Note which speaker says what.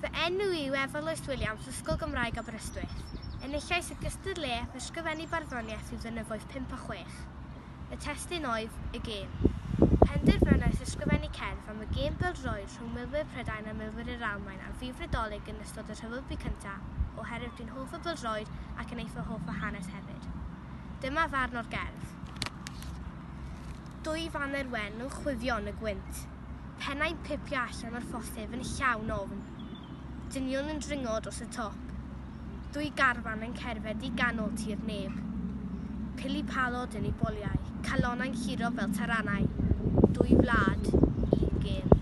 Speaker 1: Fy enw yw Efa Lois Ysgol Gymraeg Aberystwyth. Enillais y gystadleuaeth ysgrifennu barddoniaeth i'w ddynyddoedd 5 a 6. Y testun oedd y gêm. Penderfynais ysgrifennu cerdd am y gêm bêl-droed rhwng milwyr Prydain a milwyr yr Almaen ar Fyd Nadolig yn ystod y Rhyfel cyntaf, oherwydd dwi'n hoff o bêl-droed ac yn eitha hoff o hanes hefyd. Dyma farn o'r gerdd. 2 faner wen yn chwifio yn y gwynt. Pennau'n pipio allan o'r phosib yn llawn ofn. Dynion yn dringo dros y top. 2 garfan yn cerdded i ganol tir neb. Pili palod yn ei boliau, calonnau'n lliro fel taranau. 2 wlad, 1 gêm.